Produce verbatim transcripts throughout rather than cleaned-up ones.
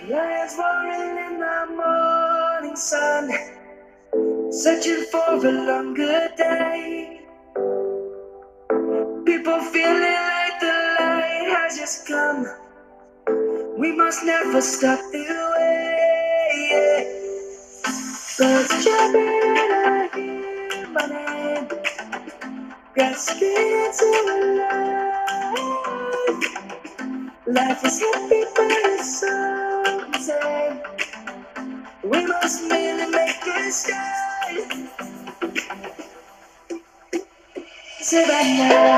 Lions roaring in the morning sun, searching for a longer day. People feeling like the light has just come. We must never stop the way. Birds chirping and I hear my name, grasping to life. Life is happy but it's so insane. We must merely make a start. Savannah,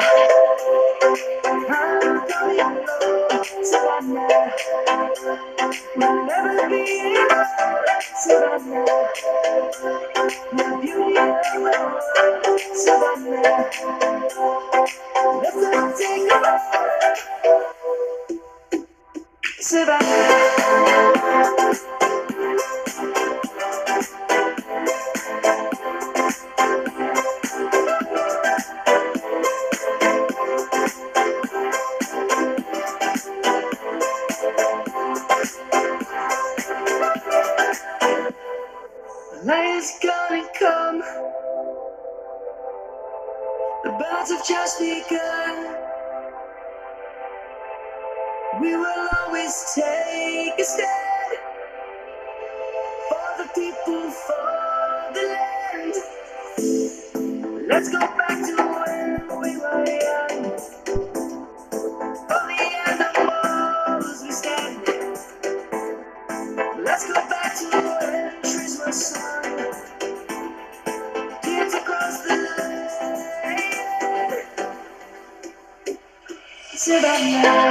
I'm going low. Savannah, we'll never be alone. Savannah, the beauty of the world. Savannah, let's not take a walk. Savannah. The light is gonna come. The birds have just begun. We will always take a stand for the people, for the land. Let's go back to when we were young. For the animals we stand. Let's go back to when trees were sung. Kids across the land. Savannah,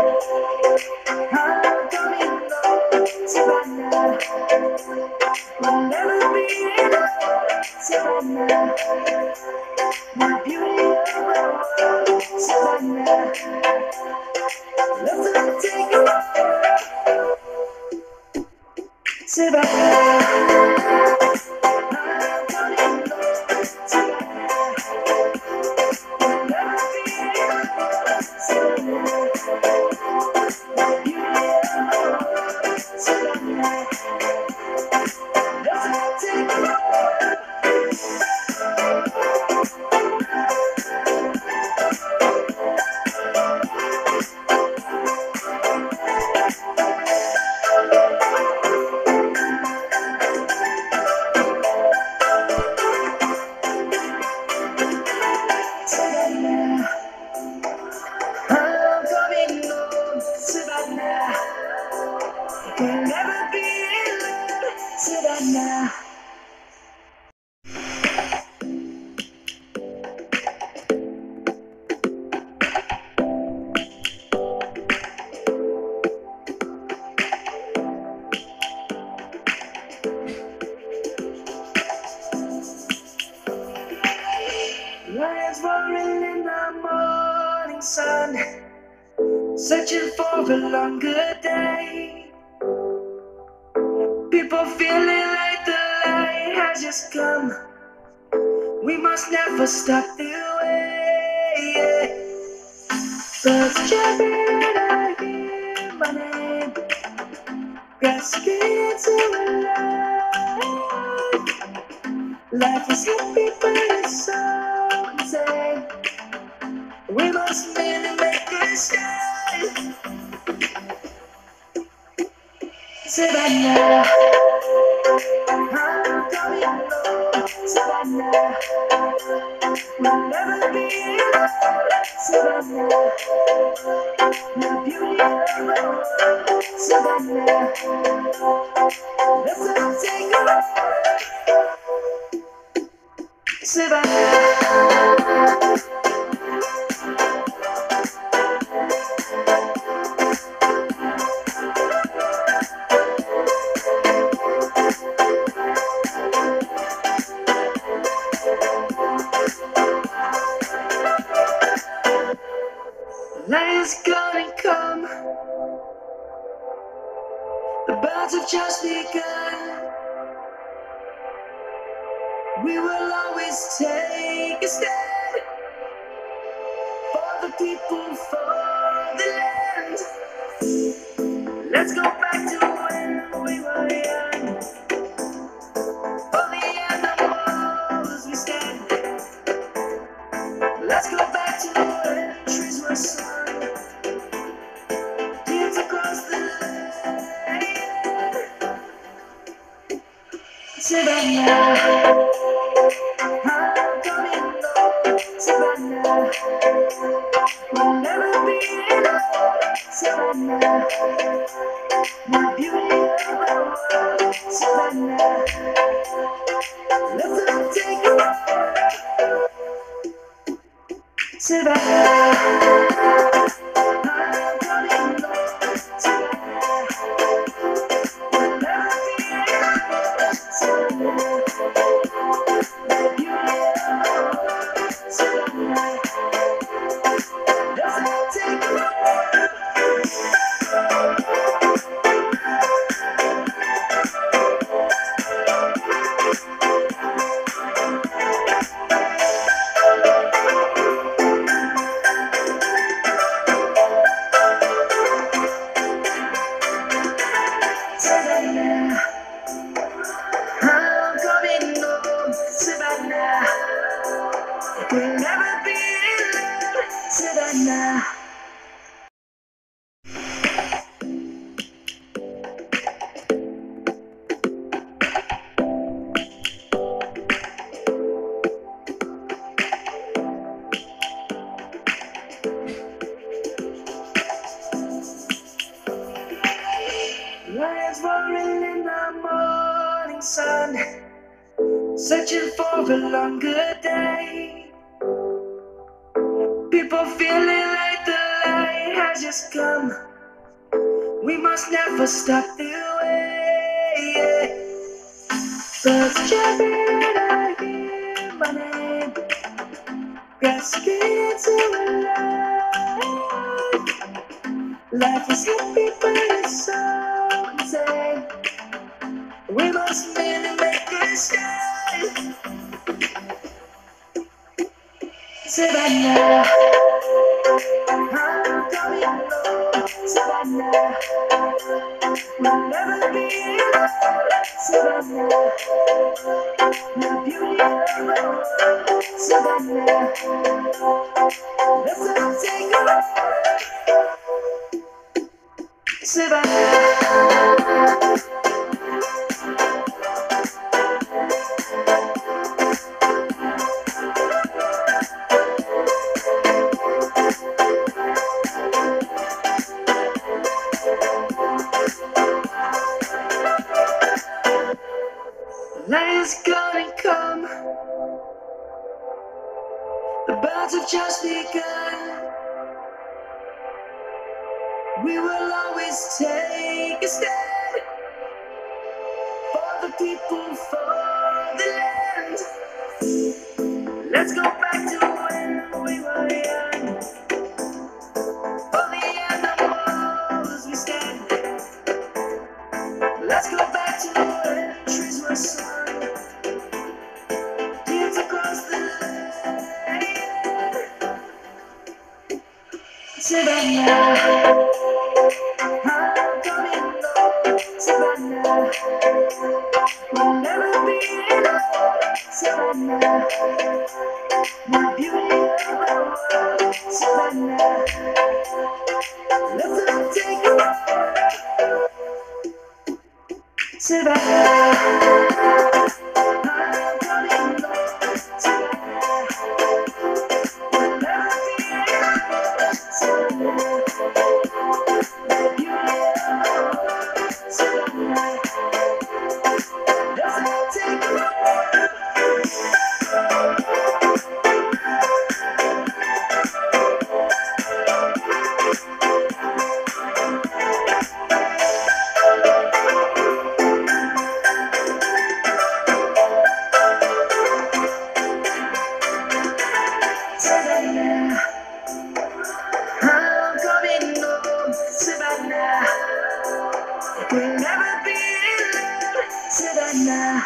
I'm coming home. Savannah, we'll never be alone. Savannah, the beauty of the world. Savannah, let's not take a walk. Savannah, I'm coming home. Savannah, we'll never be alone. Savannah, the beauty of the world. Savannah, let's not take a walk. Savannah, I'm coming home. Savannah, we'll never be alone. Savannah. Lions roaring in the morning sun, searching for a longer day. People feeling like the light has just come. We must never stop the way. Birds chirping and I hear my name, grasping to life. Life is happy but it's so insane. We must merely make a start. Savannah, I'm coming home. Savannah, we'll never be alone. Savannah, the beauty of the world. Savannah, let's not take a walk. Savannah. Light is gonna come. The birds have just begun. We will always take a stand for the people, for the land. Let's go back to when Savannah, I'm coming home. Savannah, we'll never be alone. Savannah, my beauty of the world. Savannah, let's all take a walk. Savannah, I'm coming home. Savannah, we'll never be alone. Savannah, my beauty of the world. Savannah, let's all take a walk. Savannah, I'm coming home. Savannah, we'll never be alone. Savannah. Lions roaring in the morning sun, searching for a longer day. People feeling like the light has just come. We must never stop the way. Birds chirping, I hear my name, grasping into life. Life is happy, but it's so insane. We must merely make a start. Savannah, I'm coming home. Savannah, we'll never be alone. Savannah, the beauty of the world. Savannah, let's all take a walk. Savannah. Light is gonna come. The birds have just begun. We will always take a stand for the people, for the land. Let's go back to when we were young. For the animals we stand. Let's go back to when trees were sung. Kids across the land. Savannah, I'm coming home. Savannah, we'll never be alone. Savannah, my beauty of the world. Savannah, let's all take a walk. Savannah, I'm coming home. Savannah, we'll never be alone. Savannah, my beauty of the world. Savannah, let's all take a walk. Savannah, I'm coming home. Savannah, we'll never be alone. Savannah.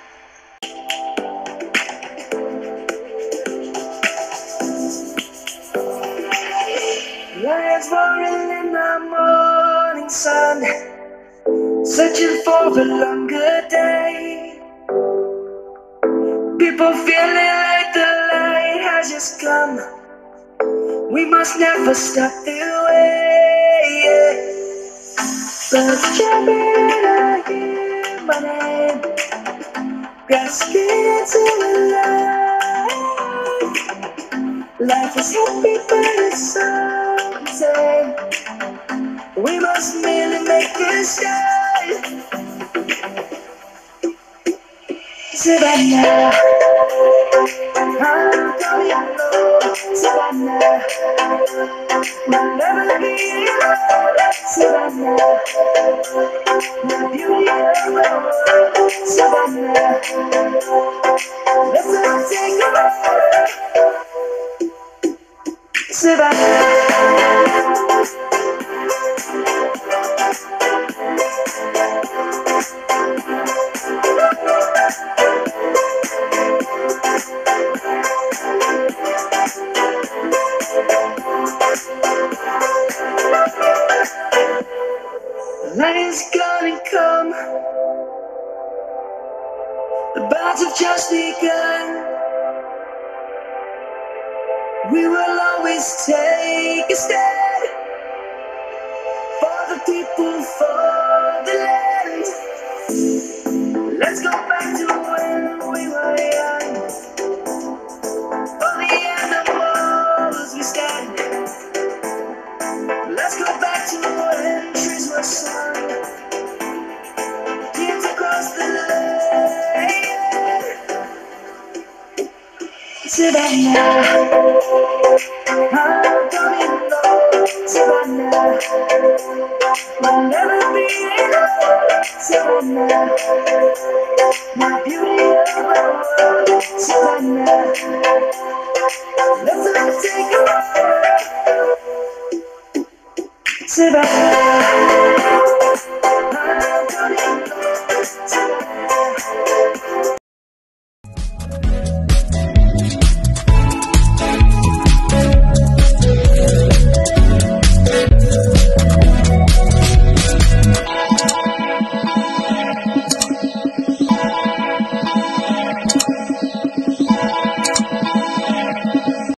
Lions roaring in the morning sun, searching for a longer day. People feeling like the light has just come. We must never stop the way. Birds chirping, I hear my name, got scared to alive. Life is happy, but it's so tame. We must merely make it shine. Savannah, I'm coming home. Savannah, we'll never be alone. Savannah, the beauty of the world. Savannah, let's all take a ride. Savannah. The light is gonna come. The battles have just begun. We will always take a stand for the people, for the land. Let's go back to when we were young. For the animals we stand. Let's go back to when trees were sung. Kids across the land. Savannah, I'm coming home. Savannah, we'll never be alone. Savannah, my beauty of the world. Savannah, let's all take a ride. Savannah.